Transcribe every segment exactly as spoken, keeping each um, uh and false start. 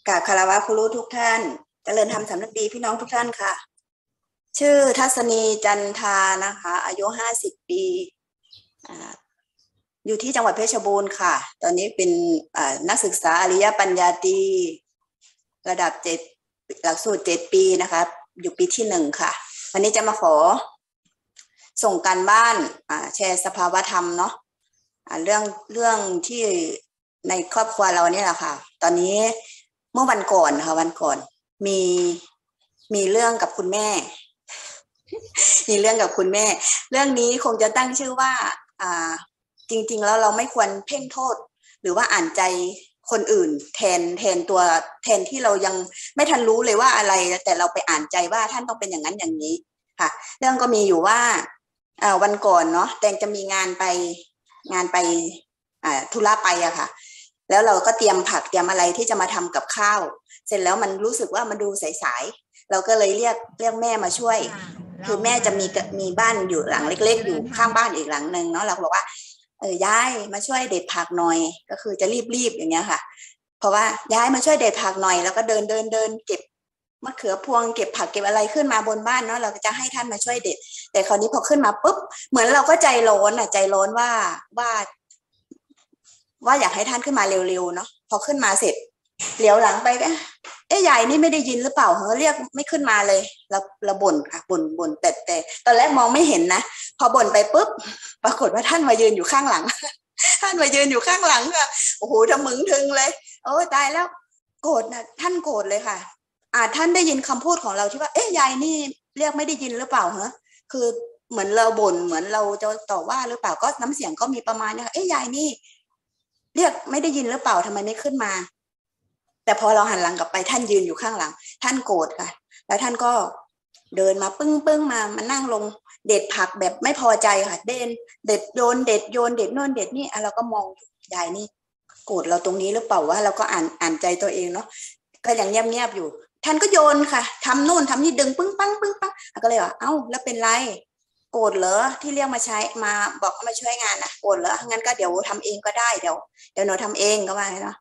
กราบคารวะครูรู้ทุกท่านเจริญธรรมสำนึกดีพี่น้องทุกท่านค่ะชื่อทัศนีจันทานะคะอายุห้าสิบปีอ่าอยู่ที่จังหวัดเพชรบูรณ์ค่ะตอนนี้เป็นนักศึกษาอริยปัญญาตรีระดับเจ็ดหลักสูตรเจ็ดปีนะคะอยู่ปีที่หนึ่งค่ะวันนี้จะมาขอส่งการบ้านแชร์สภาวธรรมเนาะเรื่องเรื่องที่ในครอบครัวเราเนี่ยแหละค่ะตอนนี้เมื่อวันก่อนค่ะวันก่อนมีมีเรื่องกับคุณแม่มีเรื่องกับคุณแม่เรื่องนี้คงจะตั้งชื่อว่าอ่าจริงๆแล้วเราไม่ควรเพ่งโทษหรือว่าอ่านใจคนอื่นแทนแทนตัวแทนที่เรายังไม่ทันรู้เลยว่าอะไรแต่เราไปอ่านใจว่าท่านต้องเป็นอย่างนั้นอย่างนี้ค่ะเรื่องก็มีอยู่ว่าวันก่อนเนาะแตงจะมีงานไปงานไปธุระไปอะค่ะแล้วเราก็เตรียมผักเตรียมอะไรที่จะมาทำกับข้าวเสร็จแล้วมันรู้สึกว่ามันดูใสๆเราก็เลยเรียกเรียกแม่มาช่วยคือแม่จะมีมีบ้านอยู่หลังเล็กๆอยู่ข้างบ้านอีกหลังนึงเนาะเราบอกว่าเออยายมาช่วยเด็ดผักหน่อยก็คือจะรีบๆอย่างเงี้ยค่ะเพราะว่ายายมาช่วยเด็ดผักหน่อยแล้วก็เดินเดินเดินเก็บมะเขือพวงเก็บผักเก็บอะไรขึ้นมาบนบ้านเนาะเราก็จะให้ท่านมาช่วยเด็ดแต่คราวนี้พอขึ้นมาปุ๊บเหมือนเราก็ใจร้อนอ่ะใจร้อนว่าว่าว่าอยากให้ท่านขึ้นมาเร็วๆเนาะพอขึ้นมาเสร็จเหลียวหลังไปก็เอ๊ะยายนี่ไม่ได้ยินหรือเปล่าเฮ้เรียกไม่ขึ้นมาเลยเราเราบ่นค่ะบ่นบ่นแต่แต่ตอนแรกมองไม่เห็นนะพอบ่นไปปุ๊บปรากฏว่าท่านมายืนอยู่ข้างหลังท่านมายืนอยู่ข้างหลังค่ะโอ้โหทะมึงถึงเลยโอ้ตายแล้วโกรธนะท่านโกรธเลยค่ะอ่าท่านได้ยินคำพูดของเราที่ว่าเอ๊ะยายนี่เรียกไม่ได้ยินหรือเปล่าเหรอคือเหมือนเราบ่นเหมือนเราจะต่อว่าหรือเปล่าก็น้ำเสียงก็มีประมาณนี้ค่ะเอ๊ะยายนี่เรียกไม่ได้ยินหรือเปล่าทำไมไม่ขึ้นมาแต่พอเราหันหลังกลับไปท่านยืนอยู่ข้างหลังท่านโกรธค่ะแล้วท่านก็เดินมาปึ้งปึ้งมามานั่งลงเด็ดผักแบบไม่พอใจค่ะเด่นเด็ดโยนเด็ดโยนเด็ดโน่นเด็ดนี่อ่ะเราก็มองยายนี่โกรธเราตรงนี้หรือเปล่าว่าเราก็อ่านอ่านใจตัวเองเนาะก็ยังเงียบเงียบอยู่ท่านก็โยนค่ะทำนู่นทำนี่ดึงปึ้งปังปึ้งปังก็เลยว่าเอ้าแล้วเป็นไรโกรธเหรอที่เรียกมาใช้มาบอกมาช่วยงานนะโกรธเหรองั้นก็เดี๋ยวทำเองก็ได้เดี๋ยวเดี๋ยวหนูทำเองก็ว่าเนาะ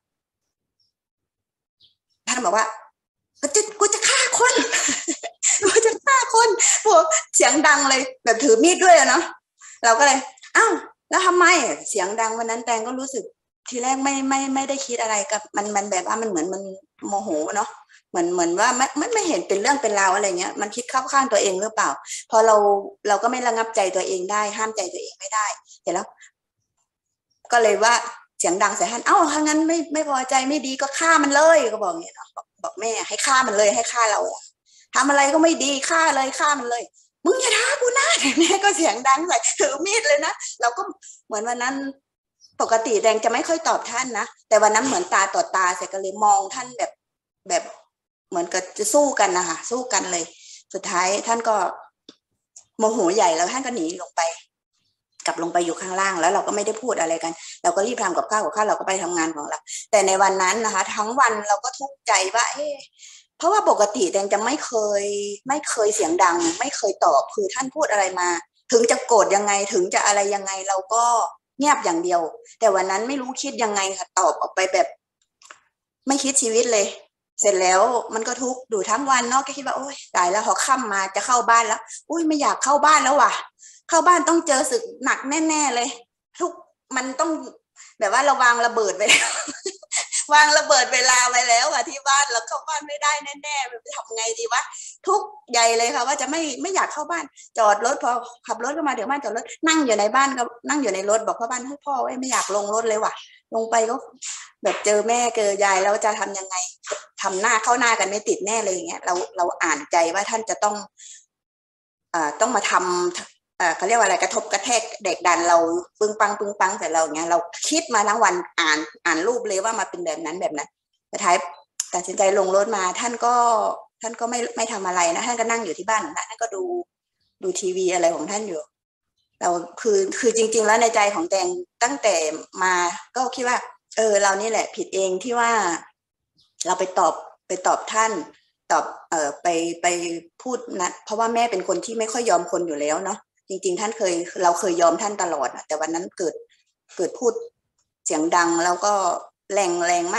ท่านบอกว่ากูจะกูจะฆ่าคนกูจะฆ่าคนพวกเสียงดังเลยแบบถือมีดด้วยเนาะเราก็เลยอ้าวแล้วทำไมเสียงดังวันนั้นแตงก็รู้สึกทีแรกไม่ไม่ไม่ได้คิดอะไรกับมันมันแบบว่ามันเหมือนมันโมโหเนาะเหมือนเหมือนว่าไม่ไม่ไม่เห็นเป็นเรื่องเป็นราวอะไรเงี้ยมันคิดเข้าข้างตัวเองหรือเปล่าพอเราเราก็ไม่ระงับใจตัวเองได้ห้ามใจตัวเองไม่ได้เสร็จแล้วก็เลยว่าเสียงดังใส่ท่านเอ้าถ้างั้นไม่ไม่พอใจไม่ดีก็ฆ่ามันเลยก็บอกอย่างนี้เนาะบอกแม่ให้ฆ่ามันเลยให้ฆ่าเราทำอะไรก็ไม่ดีฆ่าเลยฆ่ามันเลยมึงอย่าท้ากูนะแม่ก็เสียงดังใส่ถือมีดเลยนะเราก็เหมือนวันนั้นปกติแดงจะไม่ค่อยตอบท่านนะแต่วันนั้นเหมือนตาต่อตาเสร็จก็เลยมองท่านแบบแบบเหมือนกับจะสู้กันนะคะสู้กันเลยสุดท้ายท่านก็โมโหใหญ่แล้วท่านก็หนีลงไปกลับลงไปอยู่ข้างล่างแล้วเราก็ไม่ได้พูดอะไรกันเราก็รีบทำกับข้าวกับข้าวเราก็ไปทำงานของเราแต่ในวันนั้นนะคะทั้งวันเราก็ทุกข์ใจว่าเอ๊ะเพราะว่าปกติแดงจะไม่เคยไม่เคยเสียงดังไม่เคยตอบคือท่านพูดอะไรมาถึงจะโกรธยังไงถึงจะอะไรยังไงเราก็เงียบอย่างเดียวแต่วันนั้นไม่รู้คิดยังไงค่ะตอบออกไปแบบไม่คิดชีวิตเลยเสร็จแล้วมันก็ทุกข์อยู่ทั้งวันเนาะก็คิดว่าโอ๊ยตายแล้วพอค่ำมาจะเข้าบ้านแล้วอุ้ยไม่อยากเข้าบ้านแล้วว่ะเข้าบ้านต้องเจอศึกหนักแน่ๆเลยทุกมันต้องแบบว่าเราวางระเบิดไปแล้ววางระเบิดเวลาไว้แล้วอะที่บ้านเราเข้าบ้านไม่ได้แน่ๆแบบทำไงดีวะทุกใหญ่เลยค่ะว่าจะไม่ไม่อยากเข้าบ้านจอดรถพอขับรถเข้ามาเดี๋ยวบ้านจอดรถนั่งอยู่ในบ้านก็นั่งอยู่ในรถบอกพ่อบ้านให้พ่อไม่อยากลงรถเลยว่ะลงไปก็แบบเจอแม่เจอยายแล้วจะทำยังไงทำหน้าเข้าหน้ากันไม่ติดแน่เลยอย่างเงี้ยเราเราอ่านใจว่าท่านจะต้องอ่าต้องมาทำเขาเรียกว่าอะไรกระทบกระแทกเด็กดันเราปึ้งปังปึ้งปังแต่เราเงี้ยเราคิดมาทั้งวันอ่านอ่านรูปเลยว่ามาเป็นแบบนั้นแบบนั้นสุดท้ายตัดสินใจลงรถมาท่านก็ท่านก็ไม่ไม่ทำอะไรนะท่านก็นั่งอยู่ที่บ้านนะท่านก็ดูดูทีวีอะไรของท่านอยู่เราคือคือจริงๆแล้วในใจของแตงตั้งแต่มาก็คิดว่าเออเรานี่แหละผิดเองที่ว่าเราไปตอบไปตอบท่านตอบเอ่อไปไปพูดนะเพราะว่าแม่เป็นคนที่ไม่ค่อยยอมคนอยู่แล้วเนาะจริงๆท่านเคยเราเคยยอมท่านตลอดแต่วันนั้นเกิดเกิดพูดเสียงดังแล้วก็แรงแรงมาก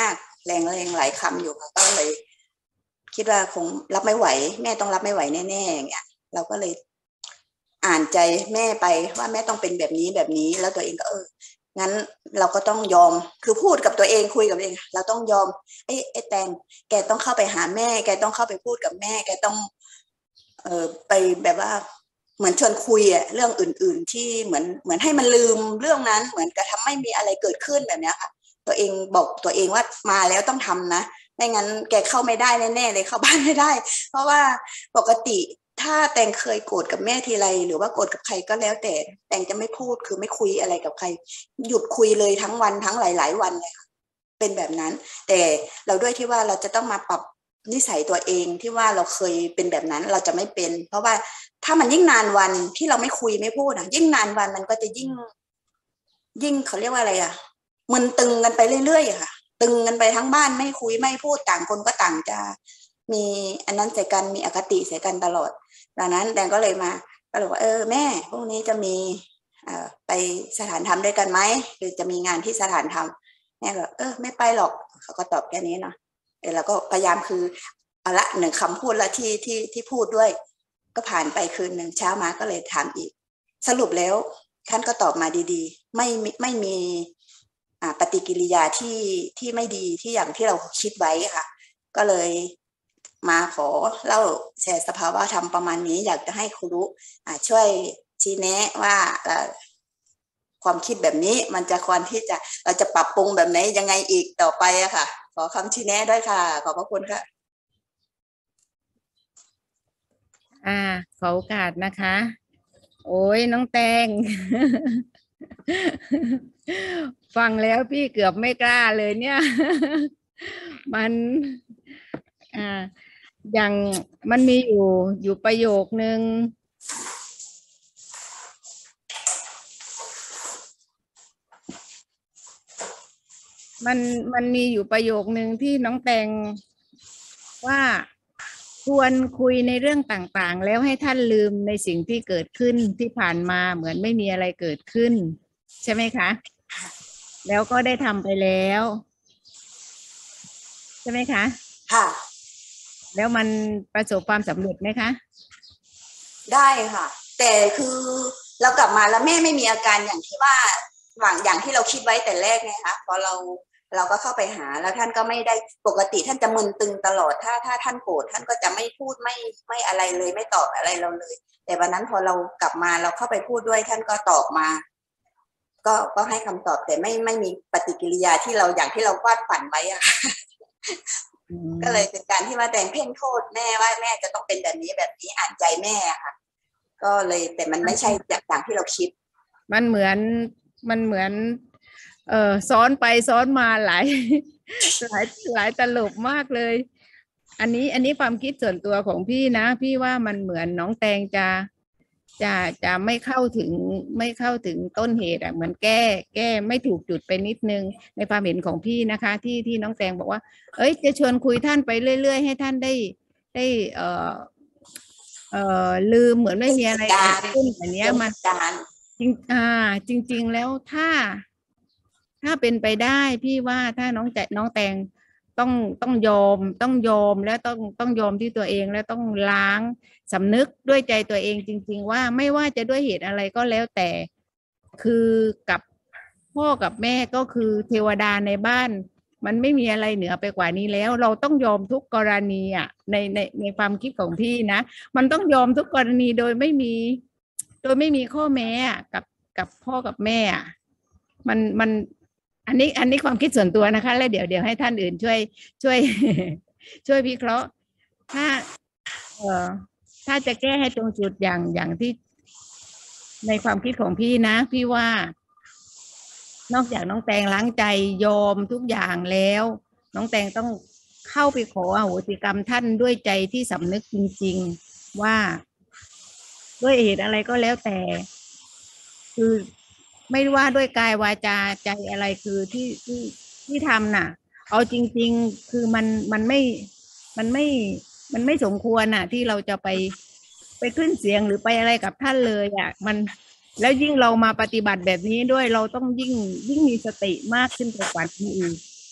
แรงแรงหลายคำอยู่ค่ะก็เลย คิดว่าคงรับไม่ไหวแม่ต้องรับไม่ไหวแน่ๆอย่างเงี้ยเราก็เลยอ่านใจแม่ไปว่าแม่ต้องเป็นแบบนี้แบบนี้แล้วตัวเองก็เอองั้นเราก็ต้องยอมคือพูดกับตัวเองคุยกับตัวเองเราต้องยอมไอ้ไอ้แตงแกต้องเข้าไปหาแม่แกต้องเข้าไปพูดกับแม่แกต้องเออไปแบบว่าเหมือนชวนคุยอะเรื่องอื่นๆที่เหมือนเหมือนให้มันลืมเรื่องนั้นเหมือนกับทำไม่มีอะไรเกิดขึ้นแบบนี้ค่ะตัวเองบอกตัวเองว่ามาแล้วต้องทำนะไม่งั้นแกเข้าไม่ได้แน่ๆเลยเข้าบ้านไม่ได้เพราะว่าปกติถ้าแตงเคยโกรธกับแม่ทีไรหรือว่าโกรธกับใครก็แล้วแต่แตงจะไม่พูดคือไม่คุยอะไรกับใครหยุดคุยเลยทั้งวันทั้งหลายๆวันเลยค่ะเป็นแบบนั้นแต่เราด้วยที่ว่าเราจะต้องมาปรับนิสัยตัวเองที่ว่าเราเคยเป็นแบบนั้นเราจะไม่เป็นเพราะว่าถ้ามันยิ่งนานวันที่เราไม่คุยไม่พูดอ่ะยิ่งนานวันมันก็จะยิ่งยิ่งเขาเรียกว่าอะไรอ่ะมึนตึงกันไปเรื่อยๆค่ะตึงกันไปทั้งบ้านไม่คุยไม่พูดต่างคนก็ต่างจะมีอันนั้นใส่กันมีอคติใส่กันตลอดดังนั้นแดงก็เลยมาก็เลยว่าเออแม่พรุ่งนี้จะมีไปสถานธรรมด้วยกันไหมหรือจะมีงานที่สถานธรรมแม่ก็เออไม่ไปหรอกเขาก็ตอบแค่นี้เนาะเออแล้วก็พยายามคือเอาละหนึ่งคำพูดละที่ที่ที่พูดด้วยก็ผ่านไปคืนหนึ่งเช้ามาก็เลยถามอีกสรุปแล้วท่านก็ตอบมาดีๆไม่ไม่มีปฏิกิริยาที่ที่ไม่ดีที่อย่างที่เราคิดไว้ค่ะก็เลยมาขอเล่าแชร์สภาวะธรรมประมาณนี้อยากจะให้ครูรู้ช่วยชี้แนะว่าความคิดแบบนี้มันจะควรที่จะเราจะปรับปรุงแบบไหนยังไงอีกต่อไปอะค่ะขอคำชี้แนะด้วยค่ะขอบพระคุณค่ะอ่าขอโอกาสนะคะโอ้ยน้องแตง ฟังแล้วพี่เกือบไม่กล้าเลยเนี่ย มันอ่าอย่างมันมีอยู่อยู่ประโยคนึงมันมันมีอยู่ประโยคนึงที่น้องแตงว่าควรคุยในเรื่องต่างๆแล้วให้ท่านลืมในสิ่งที่เกิดขึ้นที่ผ่านมาเหมือนไม่มีอะไรเกิดขึ้นใช่ไหมคะแล้วก็ได้ทำไปแล้วใช่ไหมคะค่ะแล้วมันประสบความสำเร็จไหมคะได้ค่ะแต่คือเรากลับมาแล้วแม่ไม่มีอาการอย่างที่ว่าหวังอย่างที่เราคิดไว้แต่แรกไงคะพอเราเราก็เข้าไปหาแล้วท่านก็ไม่ได้ปกติท่านจะมึนตึงตลอดถ้าถ้าท่านโกรธท่านก็จะไม่พูดไม่ไม่อะไรเลยไม่ตอบอะไรเราเลยแต่วันนั้นพอเรากลับมาเราเข้าไปพูดด้วยท่านก็ตอบมาก็ก็ให้คำตอบแต่ไม่ไม่มีปฏิกิริยาที่เราอย่างที่เราวาดฝันไว้อะก็เลยเป็นการที่ว่าแดงเพ่งโทษแม่ว่าแม่จะต้องเป็นแบบนี้แบบนี้อ่านใจแม่ค่ะก็เลยแต่มันไม่ใช่อย่างที่เราคิดมันเหมือนมันเหมือนเออซ้อนไปซ้อนมาหลายหลายหลายตลบมากเลยอันนี้อันนี้ความคิดส่วนตัวของพี่นะพี่ว่ามันเหมือนน้องแตงจะจะจะไม่เข้าถึงไม่เข้าถึงต้นเหตุอ่ะเหมือนแก้แก้ไม่ถูกจุดไปนิดนึงในความเห็นของพี่นะคะ ที่ที่น้องแตงบอกว่าเอ้ยจะชวนคุยท่านไปเรื่อยๆให้ท่านได้ได้เอ่อเอ่อลืมเหมือนไม่มีอะไรเกิดขึ้นอย่างเนี้ยมันจริงอ่าจริงๆแล้วถ้าถ้าเป็นไปได้พี่ว่าถ้าน้องแจน้องแตงต้องต้องยอมต้องยอมแล้วต้องต้องยอมที่ตัวเองแล้วต้องล้างสำนึกด้วยใจตัวเองจริงๆว่าไม่ว่าจะด้วยเหตุอะไรก็แล้วแต่คือกับพ่อกับแม่ก็คือเทวดาในบ้านมันไม่มีอะไรเหนือไปกว่านี้แล้วเราต้องยอมทุกกรณีอ่ะในในในความคิดของพี่นะมันต้องยอมทุกกรณีโดยไม่มีโดยไม่มีข้อแม้กับกับพ่อกับแม่มันมันอันนี้อันนี้ความคิดส่วนตัวนะคะแล้วเดี๋ยวเดี๋ยวให้ท่านอื่นช่วยช่วยช่วยวิเคราะห์ถ้าเอ่อถ้าจะแก้ให้ตรงจุดอย่างอย่างที่ในความคิดของพี่นะพี่ว่านอกจากน้องแตงล้างใจยอมทุกอย่างแล้วน้องแตงต้องเข้าไปขออโหสิกรรมท่านด้วยใจที่สำนึกจริงๆว่าด้วยเหตุอะไรก็แล้วแต่คือไม่ว่าด้วยกายวาจาใจอะไรคือที่ที่ที่ทำน่ะเอาจริงๆคือมันมันไม่มันไม่มันไม่สมควรน่ะที่เราจะไปไปขึ้นเสียงหรือไปอะไรกับท่านเลยอ่ะมันแล้วยิ่งเรามาปฏิบัติแบบนี้ด้วยเราต้องยิ่งยิ่งมีสติมากขึ้นไปกว่านี้อีก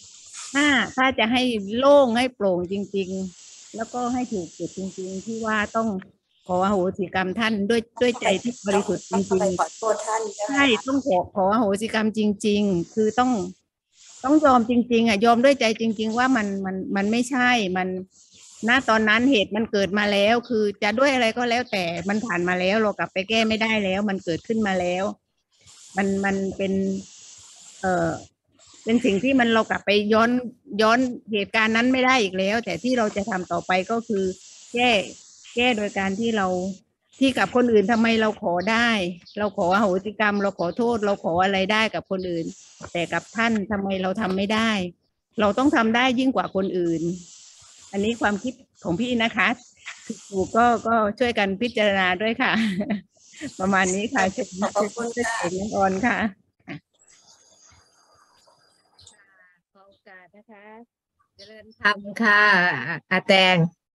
ถ้าถ้าจะให้โล่งให้โปร่งจริงๆแล้วก็ให้ถูกจุดจริงๆที่ว่าต้องขออโหสิกรรมท่านด้วยด้วยใจที่บริสุทธิ์จต้องเข้าริงไปขอโทษท่านใช่ๆไหมใช่คะต้องขอขออโหสิกรรมจริงๆคือต้องต้องยอมจริงๆอ่ะยอมด้วยใจจริงๆว่ามันมันมันไม่ใช่มันณตอนนั้นเหตุมันเกิดมาแล้วคือจะด้วยอะไรก็แล้วแต่มันผ่านมาแล้วเรากลับไปแก้ไม่ได้แล้วมันเกิดขึ้นมาแล้วมันมันเป็นเอ่อ เป็นสิ่งที่มันเรากลับไปย้อนย้อนเหตุการณ์นั้นไม่ได้อีกแล้ว แต่ที่เราจะทำต่อไปก็คือแก้แก้โดยการที่เราที่กับคนอื่นทำไมเราขอได้ เราขออโหสิกรรมเราขอโทษเราขออะไรได้กับคนอื่น แต่กับท่านทำไมเราทำไม่ได้ เราต้องทำได้ยิ่งกว่าคนอื่น อันนี้ความคิดของพี่นะคะถูกก็ก็ช่วยกันพิจารณาด้วยค่ะ ประมาณนี้ค่ะเชิญขอบพระคุณค่ะเชิญน้องออนค่ะขอโอกาสนะคะเจริญธรรมค่ะอาแตง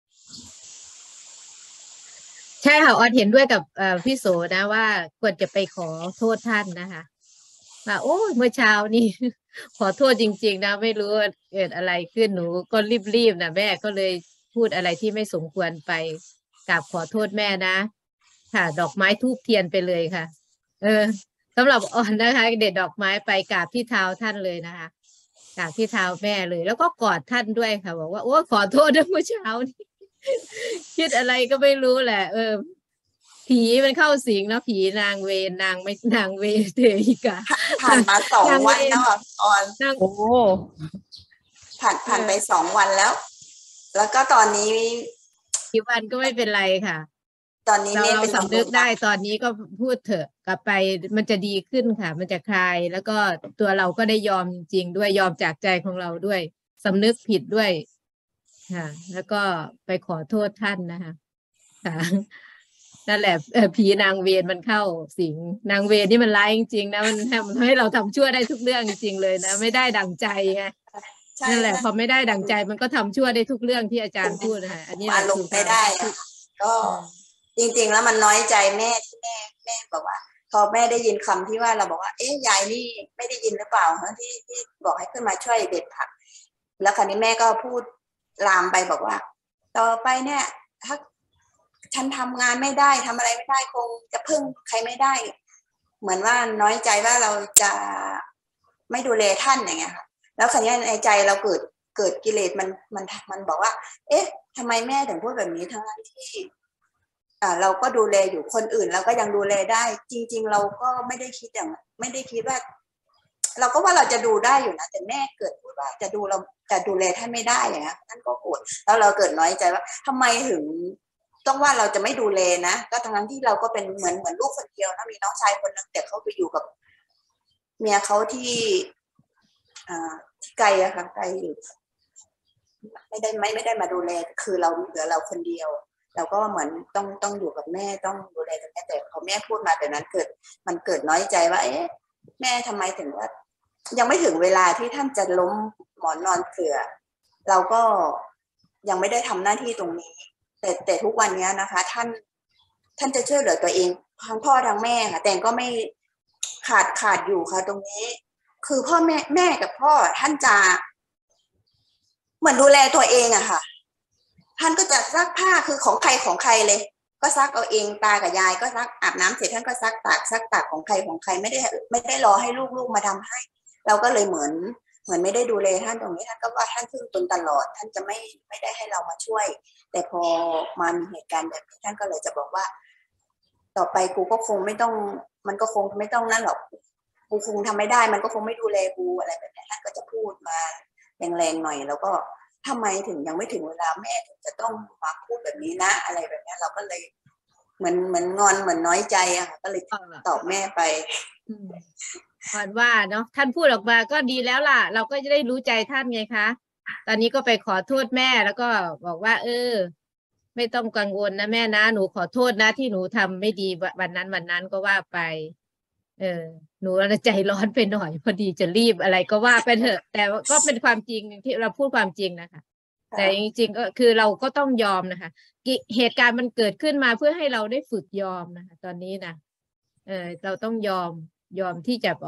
ใช่ค่ะออนเห็นด้วยกับเอ่อพี่โสนะว่าควรจะไปขอโทษท่านนะคะว่าโอ้ยเมื่อเช้านี่ ขอโทษจริงๆนะไม่รู้ว่าเกิดอะไรขึ้นหนูก็รีบๆนะแม่ก็เลยพูดอะไรที่ไม่สมควรไปกราบขอโทษแม่นะค่ะดอกไม้ธูปเทียนไปเลยค่ะเออสำหรับออนนะคะเด็ดดอกไม้ไปกราบที่เท้าท่านเลยนะคะกราบที่เท้าแม่เลยแล้วก็กอดท่านด้วยค่ะบอกว่าโอ้ขอโทษนะเมื่อเช้านี้ คิดอะไรก็ไม่รู้แหละเออผีมันเข้าสิงเนาะผีนางเวนนางไม่นางเวเทหิกาผ่านมาสองนางเววันแล้วอ่ะออนนางโอ้ผ่านผ่านไปสองวันแล้ว แล้วก็ตอนนี้กี่วันก็ไม่เป็นไรค่ะตอนนี้เราแม่เราเป็นลมสำนึกได้ตอนนี้ก็พูดเถอะกลับไปมันจะดีขึ้นค่ะ มันจะคลายแล้วก็ตัวเราก็ได้ยอมจริงๆด้วยยอมจากใจของเราด้วยสำนึกผิดด้วยค่ะแล้วก็ไปขอโทษท่านนะคะค่ะนั่นแหละเออผีนางเวรมันเข้าสิงนางเวรนี่มันร้ายจริงๆนะมันทำให้เราทำชั่วได้ทุกเรื่องจริงๆเลยนะไม่ได้ดั่งใจไงใช่นั่นแหละใช่พอไม่ได้ดั่งใจมันก็ทำชั่วได้ทุกเรื่องที่อาจารย์พูดนะคะอันนี้แหอารมละคือความณ์ไม่ได้ที่อะก็จริงๆแล้วมันน้อยใจแม่ที่แม่แม่บอกว่า พอแม่ได้ยินคำที่ว่าเราบอกว่าเอ๊ะยายนี่ไม่ได้ยินหรือเปล่าฮะที่ที่บอกให้ขึ้นมาช่วยเด็ดผัก แล้วคราวนี้แม่ก็พูดลามไปบอกว่า ต่อไปเนี่ย ถ้าฉันทำงานไม่ได้ทำอะไรไม่ได้คงจะพึ่งใครไม่ได้ เหมือนว่าน้อยใจว่าเราจะไม่ดูแลท่านอย่างเงี้ยค่ะแล้วคราวนี้ในใจเราเกิดเกิดกิเลสมันมันมันบอกว่า เอ๊ะทำไมแม่ถึงพูดแบบนี้ทั้งที่อ่าเราก็ดูแลอยู่คนอื่นเราก็ยังดูแลได้ จริงๆเราก็ไม่ได้คิดอย่างไม่ได้คิดว่า เราก็ว่าเราจะดูได้อยู่นะแต่แม่เกิดพูดว่าจะดูเราจะดูแลท่านไม่ได้อย่างเงี้ยท่านก็โกรธแล้วเราเกิดน้อยใจว่า ทำไมถึงต้องว่าเราจะไม่ดูแลนะก็ทั้งนั้นที่เราก็เป็นเหมือนเหมือนลูกคนเดียวนะมีน้องชายคนนึงแต่เขาไปอยู่กับ เมียเขาที่อ่าที่ไกลอะค่ะไกลอยู่ไม่ได้ไม่ไม่ได้มาดูแลคือเราเหลือเราคนเดียวเราก็เหมือนต้องต้องอยู่กับแม่ต้องดูแลแต่แม่แต่พอแม่พูดมาแต่นั้นเกิดมันเกิดน้อยใจว่าเอ๊ะแม่ทำไมถึงว่า ยังไม่ถึงเวลาที่ท่านจะล้มหมอนนอนเสือเราก็ยังไม่ได้ทำหน้าที่ตรงนี้ แต่แต่ทุกวันนี้นะคะ ท่านท่านจะช่วยเหลือตัวเองทั้งพ่อทั้งแม่ค่ะแต่ก็ไม่ขาดขาดอยู่ค่ะตรงนี้ คือพ่อแม่แม่กับพ่อท่านจะเหมือนดูแลตัวเองอะค่ะ ท่านก็จะซักผ้าคือของใครของใครเลย ก็ซักเอาเองตากับยายก็ซักอาบน้ำเสร็จท่านก็ซักตากซักตากของใครของใครไม่ได้ไม่ได้รอให้ลูกๆมาทำให้ เราก็เลยเหมือนเหมือนไม่ได้ดูแลท่านตรงนี้ท่านก็ว่าท่านพึ่งตนตลอด ท่านจะไม่ไม่ได้ให้เรามาช่วย แต่พอมามีเหตุการณ์แบบนี้ท่านก็เลยจะบอกว่า ต่อไปกูก็คงไม่ต้อง มันก็คงไม่ต้องนั่นหรอกกูคงทำไม่ได้ มันก็คงไม่ดูแลกูอะไรแบบนี้ท่านก็จะพูดมาแรงๆหน่อย แล้วก็ทำไมถึงยังไม่ถึงเวลาแม่ถึงจะต้องมาพูดแบบนี้นะอะไรแบบนี้เราก็เลยเหมือนเหมือนงอนเหมือนน้อยใจอะค่ะก็เลยตอบแม่ไปก่อนว่าเนาะท่านพูดออกมาก็ดีแล้วล่ะเราก็จะได้รู้ใจท่านไงคะตอนนี้ก็ไปขอโทษแม่แล้วก็บอกว่า เออ ไม่ต้องกังวลนะแม่นะหนูขอโทษนะที่หนูทำไม่ดีวันนั้นวันนั้นก็ว่าไป เออ หนูใจร้อนไปหน่อยพอดีจะรีบอะไรก็ว่าไปเถอะ แต่ก็เป็นความจริงที่เราพูดความจริงนะคะแต่จริงๆก็คือเราก็ต้องยอมนะคะเหตุการณ์มันเกิดขึ้นมาเพื่อให้เราได้ฝึกยอมนะคะตอนนี้นะเออเราต้องยอมยอมที่จะ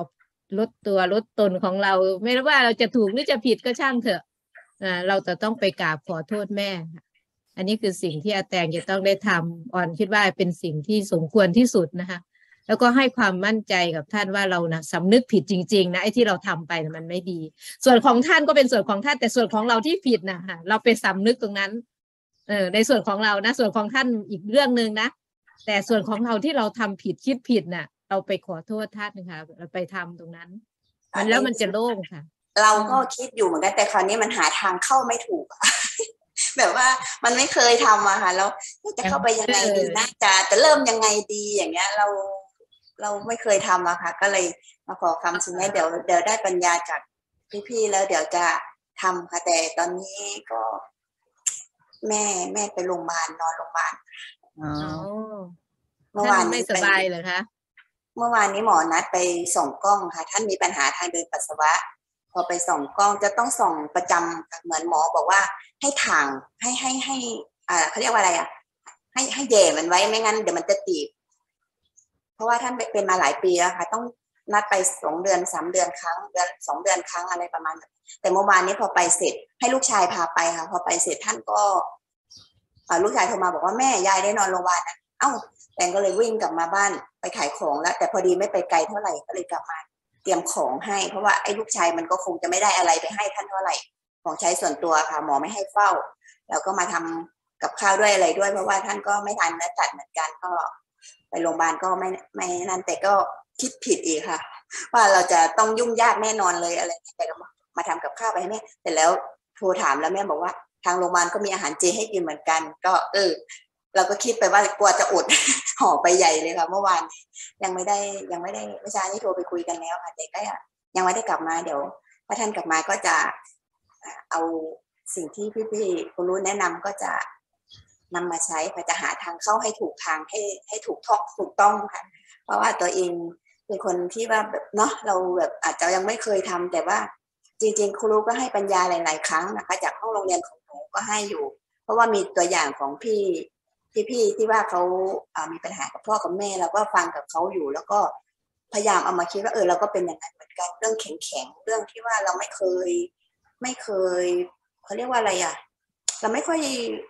ลดตัวลดตนของเราไม่ว่าเราจะถูกหรือจะผิดก็ช่างเถอะอ่าเราจะต้องไปกราบขอโทษแม่อันนี้คือสิ่งที่อาแตงจะต้องได้ทำอ่อนคิดว่าเป็นสิ่งที่สมควรที่สุดนะคะแล้วก็ให้ความมั่นใจกับท่านว่าเรานะสำนึกผิดจริงๆนะไอ้ที่เราทำไปนะมันไม่ดีส่วนของท่านก็เป็นส่วนของท่านแต่ส่วนของเราที่ผิดนะคะเราไปสำนึกตรงนั้นเออในส่วนของเรานะส่วนของท่านอีกเรื่องนึงนะแต่ส่วนของเราที่เราทำผิดคิดผิดน่ะเราไปขอโทษท่านนะคะเราไปทำตรงนั้นมันแล้วมันจะโล่งค่ะเราก็คิดอยู่เหมือนกันแต่คราวนี้มันหาทางเข้าไม่ถูก แบบว่ามันไม่เคยทำอะค่ะแล้วจะเข้าไปยังไงดีนะจะจะเริ่มยังไงดีอย่างเงี้ยเราเราไม่เคยทำอะค่ะก็เลยมาขอคำสิ่งนี้เดี๋ยวเดี๋ยวได้ปัญญาจากพี่ๆแล้วเดี๋ยวจะทำค่ะแต่ตอนนี้ก็ แม่แม่ไปโรงพยาบาลนอนโรงพยาบาลอ๋อเมื่อวานไม่สบายเหรอคะเมื่อวานนี้หมอนัดไปส่องกล้องค่ะท่านมีปัญหาทางเดินปัสสาวะพอไปส่องกล้องจะต้องส่องประจำเหมือนหมอบอกว่าให้ถ่างให้ให้ให้อ่าเขาเรียกว่าอะไรอ่ะให้ให้แย่มันไว้ไม่งั้นเดี๋ยวมันจะตีบเพราะว่าท่านเป็นมาหลายปีแล้วค่ะต้องนัดไปสองเดือนสามเดือนครั้งเดือนสองเดือนครั้งอะไรประมาณนั้นแต่เมื่อวานนี้พอไปเสร็จให้ลูกชายพาไปค่ะพอไปเสร็จท่านก็ลูกชายโทรมาบอกว่าแม่ยายได้นอนโรงพยาบาลนะเอ้าแตงก็เลยวิ่งกลับมาบ้านไปขายของแล้วแต่พอดีไม่ไปไกลเท่าไหร่ก็เลยกลับมาเตรียมของให้เพราะว่าไอ้ลูกชายมันก็คงจะไม่ได้อะไรไปให้ท่านเท่าไหร่ของใช้ส่วนตัวค่ะหมอไม่ให้เฝ้าแล้วก็มาทำกับข้าวด้วยอะไรด้วยเพราะว่าท่านก็ไม่ทานเนื้อสัตว์เหมือนกันก็ไปโรงพยาบาลก็ไม่ไม่นั่นแต่ก็คิดผิดอีกค่ะว่าเราจะต้องยุ่งยากแน่นอนเลยอะไรแต่ก็มาทำกับข้าวไปให้แม่แต่แล้วโทรถามแล้วแม่บอกว่าทางโรงพยาบาลก็มีอาหารเจให้กินเหมือนกันก็เออเราก็คิดไปว่ากลัวจะอด ห่อไปใหญ่เลยค่ะเมื่อวานยังไม่ได้ยังไม่ได้เมื่อเช้านี้โทรไปคุยกันแล้วค่ะแต่ก็ยังไม่ได้กลับมาเดี๋ยวถ้าท่านกลับมาก็จะเอาสิ่งที่พี่ๆคุณรู้แนะนำก็จะนำมาใช้เพื่อจะหาทางเข้าให้ถูกทางให้ให้ถูกทอกถูกต้องค่ะเพราะว่าตัวเองเป็นคนที่ว่าแบบเนาะเราแบบอาจจะยังไม่เคยทำแต่ว่าจริงๆครูก็ให้ปัญญาหลายๆครั้งนะคะจากห้องโรงเรียนของหนูก็ให้อยู่เพราะว่ามีตัวอย่างของพี่พี่ๆที่ว่าเขามีปัญหากับพ่อกับแม่เราก็ฟังกับเขาอยู่แล้วก็พยายามเอามาคิดว่าเออเราก็เป็นอย่างนั้นเหมือนกันเรื่องแข็งๆเรื่องที่ว่าเราไม่เคยไม่เคยเขาเรียกว่าอะไรอ่ะเราไม่ค่อย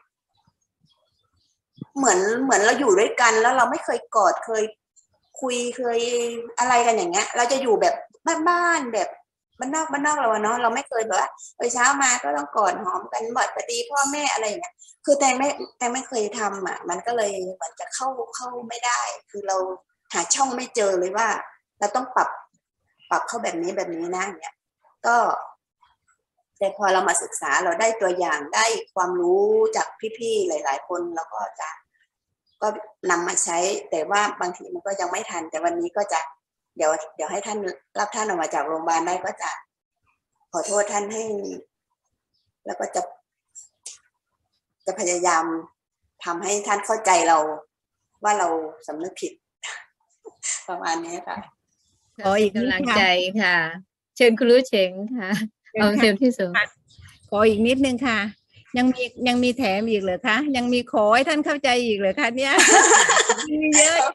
เหมือนเหมือนเราอยู่ด้วยกันแล้วเราไม่เคยกอดเคยคุยเคยอะไรกันอย่างเงี้ยเราจะอยู่แบบบ้านๆแบบบ้านนอกบ้านนอกเราเนาะเราไม่เคยแบบว่าเออเช้ามาก็ต้องกอดหอมกันบอดปฏิพ่อแม่อะไรอย่างเงี้ยคือแต่ไม่แต่ไม่เคยทำอ่ะมันก็เลยเหมือนจะเข้าเข้าไม่ได้คือเราหาช่องไม่เจอเลยว่าเราต้องปรับปรับเข้าแบบนี้แบบนี้นะอย่างเงี้ยก็แต่พอเรามาศึกษาเราได้ตัวอย่างได้ความรู้จากพี่ๆหลายๆคนเราก็จะก็นำมาใช้แต่ว่าบางทีมันก็ยังไม่ทันแต่วันนี้ก็จะเดี๋ยวเดี๋ยวให้ท่านรับท่านออกมาจากโรงพยาบาลได้ก็จะขอโทษท่านให้แล้วก็จะจะพยายามทำให้ท่านเข้าใจเราว่าเราสำนึกผิดประมาณนี้ค่ะขออีกกำลังใจค่ะเชิญคุณรู้เฉงค่ะเอาเต็มที่สุดขออีกนิดนึงค่ะยังมียังมีแถมอีกเหรอคะยังมีขอให้ท่านเข้าใจอีกเหรอคะเนี่ยมีเยอะ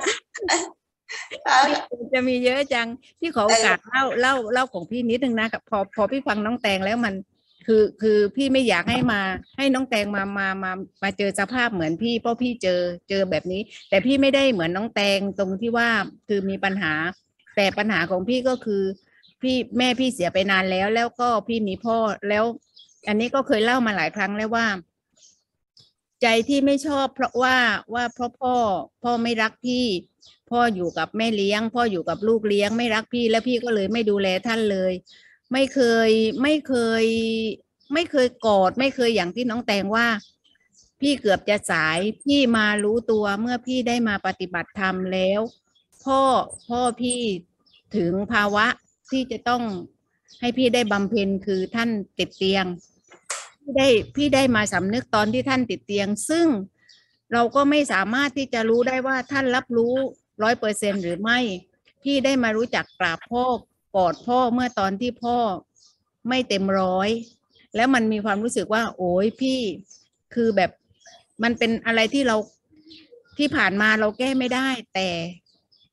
จะมีเยอะจังพี่ขอโอกาสเล่าเล่าเล่าของพี่นิดนึงนะพอพอพี่ฟังน้องแตงแล้วมันคือคือพี่ไม่อยากให้มาให้น้องแตงมามามามาเจอสภาพเหมือนพี่เพราะพี่เจอเจอแบบนี้แต่พี่ไม่ได้เหมือนน้องแตงตรงที่ว่าคือมีปัญหาแต่ปัญหาของพี่ก็คือพี่แม่พี่เสียไปนานแล้วแล้วก็พี่มีพ่อแล้วอันนี้ก็เคยเล่ามาหลายครั้งแล้วว่าใจที่ไม่ชอบเพราะว่าว่าเพราะพ่อพ่อไม่รักพี่พ่ออยู่กับแม่เลี้ยงพ่ออยู่กับลูกเลี้ยงไม่รักพี่แล้วพี่ก็เลยไม่ดูแลท่านเลยไม่เคยไม่เคยไม่เคยกอดไม่เคยอย่างที่น้องแตงว่าพี่เกือบจะสายพี่มารู้ตัวเมื่อพี่ได้มาปฏิบัติธรรมแล้วพ่อพ่อพี่ถึงภาวะที่จะต้องให้พี่ได้บำเพ็ญคือท่านติดเตียงพี่ได้พี่ได้มาสำนึกตอนที่ท่านติดเตียงซึ่งเราก็ไม่สามารถที่จะรู้ได้ว่าท่านรับรู้ร้อยเปอร์เซ็นต์หรือไม่พี่ได้มารู้จักกราบพ่อกอดพ่อเมื่อตอนที่พ่อไม่เต็มร้อยแล้วมันมีความรู้สึกว่าโอ้ยพี่คือแบบมันเป็นอะไรที่เราที่ผ่านมาเราแก้ไม่ได้แต่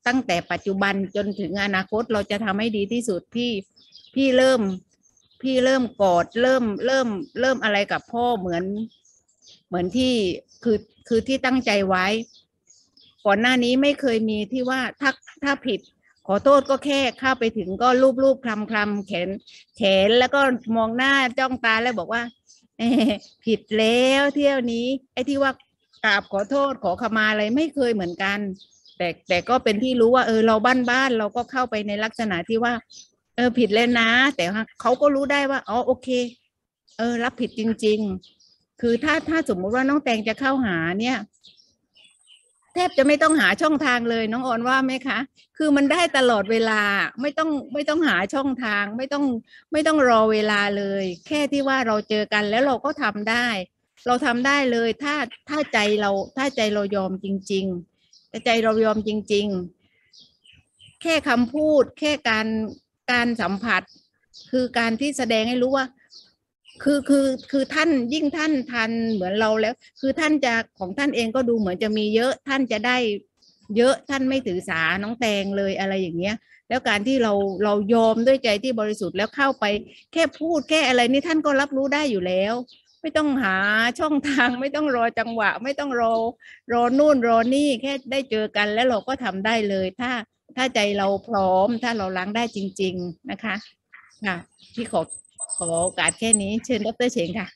ตั้งแต่ปัจจุบันจนถึงอนาคตเราจะทำให้ดีที่สุดพี่พี่เริ่มพี่เริ่มกอดเริ่มเริ่มเริ่มอะไรกับพ่อเหมือนเหมือนที่คือคือที่ตั้งใจไว้ก่อนหน้านี้ไม่เคยมีที่ว่าถ้าถ้าผิดขอโทษก็แค่เข้าไปถึงก็รูปรูปคลำคลำแขนแขนแล้วก็มองหน้าจ้องตาแล้วบอกว่าเออผิดแล้วเที่ยวนี้ไอ้ที่ว่ากราบขอโทษขอขมาอะไรไม่เคยเหมือนกันแต่แต่ก็เป็นที่รู้ว่าเออเราบ้านบ้านเราก็เข้าไปในลักษณะที่ว่าเออผิดแล้วนะแต่เขาก็รู้ได้ว่าอ๋อโอเคเออรับผิดจริงๆคือถ้าถ้าสมมุติว่าน้องแตงจะเข้าหาเนี่ยแทบจะไม่ต้องหาช่องทางเลยน้องออนว่าไหมคะคือมันได้ตลอดเวลาไม่ต้องไม่ต้องหาช่องทางไม่ต้องไม่ต้องรอเวลาเลยแค่ที่ว่าเราเจอกันแล้วเราก็ทำได้เราทำได้เลยถ้าถ้าใจเราถ้าใจเรายอมจริงๆแต่ใจเรายอมจริงๆแค่คำพูดแค่การการสัมผัสคือการที่แสดงให้รู้ว่าคือคือคือท่านยิ่งท่านทันเหมือนเราแล้วคือท่านจะของท่านเองก็ดูเหมือนจะมีเยอะท่านจะได้เยอะท่านไม่ถือสาน้องแตงเลยอะไรอย่างเงี้ยแล้วการที่เราเรายอมด้วยใจที่บริสุทธิ์แล้วเข้าไปแค่พูดแค่อะไรนี่ท่านก็รับรู้ได้อยู่แล้วไม่ต้องหาช่องทางไม่ต้องรอจังหวะไม่ต้องรอรอนู่นรอนี่แค่ได้เจอกันแล้วเราก็ทำได้เลยถ้าถ้าใจเราพร้อมถ้าเราล้างได้จริงๆนะคะค่ะพี่ขอขอโอกาสแค่นี้เชิญดร.เฉงค่ะ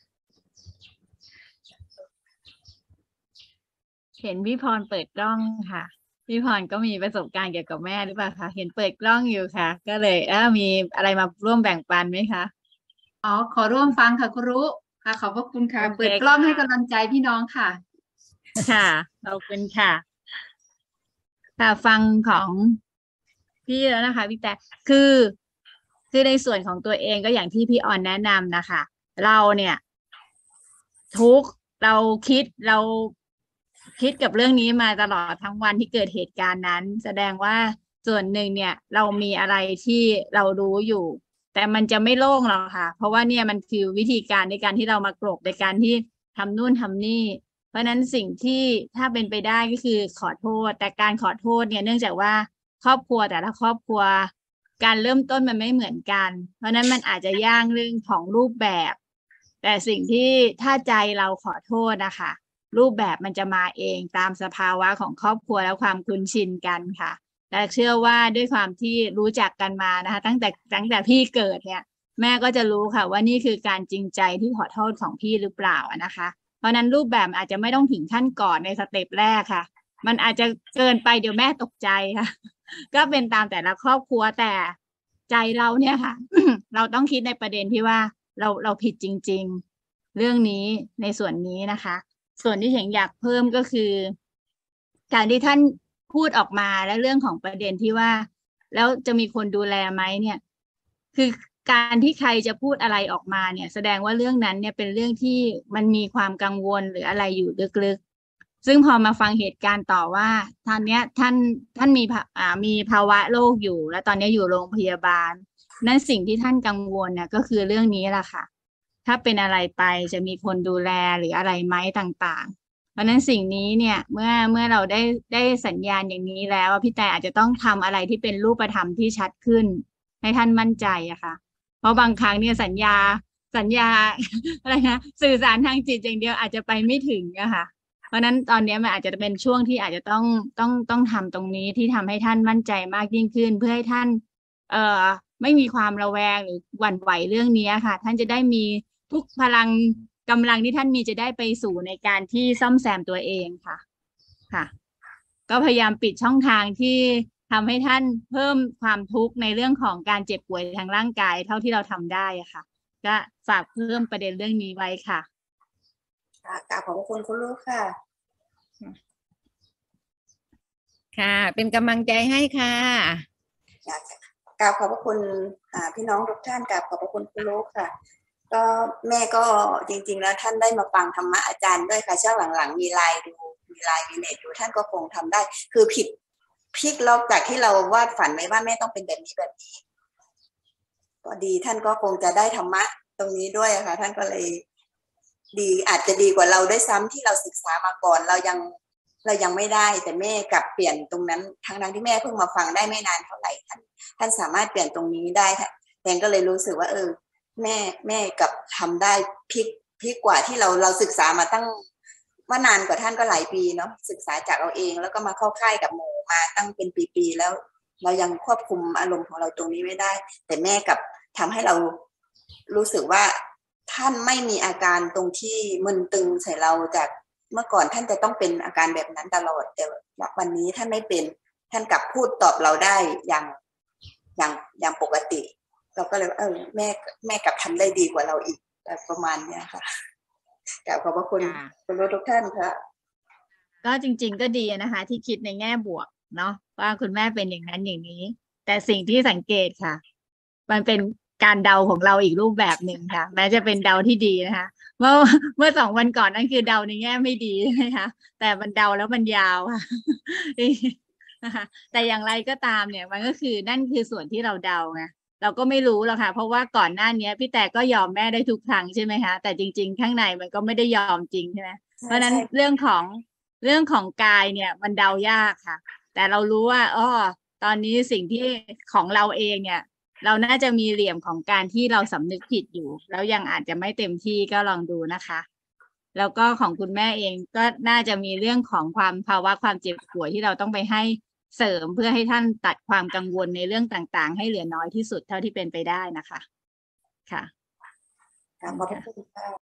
เห็นพี่พรเปิดกล้องค่ะพี่พรก็มีประสบการณ์เกี่ยวกับแม่หรือเปล่าคะเห็นเปิดกล้องอยู่ค่ะ ก็เลยเออมีอะไรมาร่วมแบ่งปันไหมคะอ๋อขอร่วมฟังค่ะครูค่ะขอบพระคุณค่ะโอเคเปิดกล้องค่ะให้กำลังใจพี่น้องค่ะค่ะขอบคุณค่ะค่ะฟังของพี่แล้วนะคะพี่แต่คือคือในส่วนของตัวเองก็อย่างที่พี่ออนแนะนำนะคะ เราเนี่ย ทุกข์เราคิดเราคิดกับเรื่องนี้มาตลอดทั้งวันที่เกิดเหตุการณ์นั้น แสดงว่าส่วนหนึ่งเนี่ย เรามีอะไรที่เรารู้อยู่ แต่มันจะไม่โล่งหรอกค่ะ เพราะว่าเนี่ยมันคือวิธีการในการที่เรามากรบในการที่ทำนู่นทำนี่ เพราะฉะนั้นสิ่งที่ถ้าเป็นไปได้ก็คือขอโทษ แต่การขอโทษเนี่ยเนื่องจากว่าครอบครัวแต่ละครอบครัว การเริ่มต้นมันไม่เหมือนกัน เพราะฉะนั้นมันอาจจะยากเรื่องของรูปแบบ แต่สิ่งที่ถ้าใจเราขอโทษนะคะรูปแบบมันจะมาเองตามสภาวะของครอบครัวและความคุ้นชินกันค่ะแต่เชื่อว่าด้วยความที่รู้จักกันมานะคะตั้งแต่ตั้งแต่พี่เกิดเนี่ยแม่ก็จะรู้ค่ะว่านี่คือการจริงใจที่ขอโทษของพี่หรือเปล่านะคะเพราะนั้นรูปแบบอาจจะไม่ต้องถึงขั้นก่อนในสเต็ปแรกค่ะมันอาจจะเกินไปเดี๋ยวแม่ตกใจค่ะก็เป็นตามแต่ละครอบครัวแต่ใจเราเนี่ยค่ะ เราต้องคิดในประเด็นที่ว่าเราเราผิดจริงๆเรื่องนี้ในส่วนนี้นะคะ ส่วนที่เห็นอยากเพิ่มก็คือการที่ท่านพูดออกมาและเรื่องของประเด็นที่ว่าแล้วจะมีคนดูแลไหมเนี่ยคือการที่ใครจะพูดอะไรออกมาเนี่ยแสดงว่าเรื่องนั้นเนี่ยเป็นเรื่องที่มันมีความกังวลหรืออะไรอยู่ลึกๆซึ่งพอมาฟังเหตุการณ์ต่อว่าท่านเนี้ยท่านท่านมีอ่ามีภาวะโรคอยู่และตอนนี้อยู่โรงพยาบาลนั่นสิ่งที่ท่านกังวลเนี่ยก็คือเรื่องนี้แหละค่ะถ้าเป็นอะไรไปจะมีคนดูแลหรืออะไรไหมต่างๆเพราะนั้นสิ่งนี้เนี่ยเมื่อเมื่อเราได้ได้สัญญาณอย่างนี้แล้วพี่แต่อาจจะต้องทำอะไรที่เป็นรูปธรรมที่ชัดขึ้นให้ท่านมั่นใจอะค่ะเพราะบางครั้งเนี่ยสัญญาสัญญา อะไรนะสื่อสารทางจิตอย่างเดียวอาจจะไปไม่ถึงอะค่ะเพราะนั้นตอนนี้มันอาจจะเป็นช่วงที่อาจจะต้องต้องต้องทำตรงนี้ที่ทำให้ท่านมั่นใจมากยิ่งขึ้นเพื่อให้ท่านเอ่อไม่มีความระแวงหรือหวั่นไหวเรื่องนี้ค่ะท่านจะได้มีทุกพลังกำลังที่ท่านมีจะได้ไปสู่ในการที่ซ่อมแซมตัวเองค่ะค่ะก็พยายามปิดช่องทางที่ทำให้ท่านเพิ่มความทุกข์ในเรื่องของการเจ็บป่วยทางร่างกายเท่าที่เราทำได้ค่ะก็ฝากเพิ่มประเด็นเรื่องนี้ไว้ค่ะค่ะกราบขอบคุณคุณลูกค่ะค่ะเป็นกำลังใจให้ค่ะกราบขอบคุณพี่น้องทุกท่านกราบขอบคุณคุณลูกค่ะก็แม่ก็จริงๆแล้วท่านได้มาฟังธรรมะอาจารย์ด้วยค่ะช่วงหลังๆมีไลน์ดูมีไลน์มีเน็ตดูท่านก็คงทำได้คือผิดพลิกล็อกจากที่เราวาดฝันไว้ว่าแม่ต้องเป็นแบบนี้แบบนี้ก็ดีท่านก็คงจะได้ธรรมะตรงนี้ด้วยค่ะท่านก็เลยดีอาจจะดีกว่าเราด้วยซ้ำที่เราศึกษามาก่อนเรายังเรายังไม่ได้แต่แม่กลับเปลี่ยนตรงนั้นทั้งทั้งที่แม่เพิ่งมาฟังได้ไม่นานเท่าไหร่ท่านท่านสามารถเปลี่ยนตรงนี้ได้ค่ะแตงก็เลยรู้สึกว่าเออแม่แม่กลับทำได้พลิกพลิกกว่าที่เราเราศึกษามาตั้งว่านานกว่าท่านก็หลายปีเนาะศึกษาจากเราเองแล้วก็มาเข้าค่ายกับหมู่มาตั้งเป็นปีๆแล้ว เรายังควบคุมอารมณ์ของเราตรงนี้ไม่ได้แต่แม่กลับทำให้เรารู้สึกว่าท่านไม่มีอาการตรงที่มึนตึงใส่เราจากเมื่อก่อนท่านจะต้องเป็นอาการแบบนั้นตลอดแต่วันนี้ท่านไม่เป็นท่านกลับพูดตอบเราได้อย่างอย่างอย่างปกติเราก็เลยเออแม่แม่กลับทำได้ดีกว่าเราอีกประมาณเนี้ยค่ะกราบขอบพระคุณคุณทุกท่านค่ะก็จริง ๆ ก็ดีนะคะ ที่คิดในแง่บวกเนาะว่าคุณแม่เป็นอย่างนั้นอย่างนี้ แต่สิ่งที่สังเกตค่ะ มันเป็นการเดาของเราอีกรูปแบบหนึ่งค่ะ แม้จะเป็นเดาที่ดีนะคะเมื่อเมื่อสองวันก่อนนั่นคือเดาในแง่ไม่ดีใช่ไหมคะแต่มันเดาแล้วมันยาวค่ะ นะคะแต่อย่างไรก็ตามเนี่ย มันก็คือนั่นคือส่วนที่เราเดาไงเราก็ไม่รู้หรอกค่ะเพราะว่าก่อนหน้านี้พี่แต่ก็ยอมแม่ได้ทุกครั้งใช่ไหมคะแต่จริง ๆ ข้างในมันก็ไม่ได้ยอมจริงใช่ไหมเพราะฉะนั้นเรื่องของเรื่องของกายเนี่ยมันเดายากค่ะ แต่เรารู้ว่าอ๋อตอนนี้สิ่งที่ของเราเองเนี่ย เราน่าจะมีเหลี่ยมของการที่เราสำนึกผิดอยู่ แล้วยังอาจจะไม่เต็มที่ก็ลองดูนะคะ แล้วก็ของคุณแม่เองก็น่าจะมีเรื่องของความภาวะความเจ็บป่วยที่เราต้องไปให้เสริมเพื่อให้ท่านตัดความกังวลในเรื่องต่างๆ ให้เหลือน้อยที่สุดเท่าที่เป็นไปได้นะคะค่ะขอบพระคุณค่ะ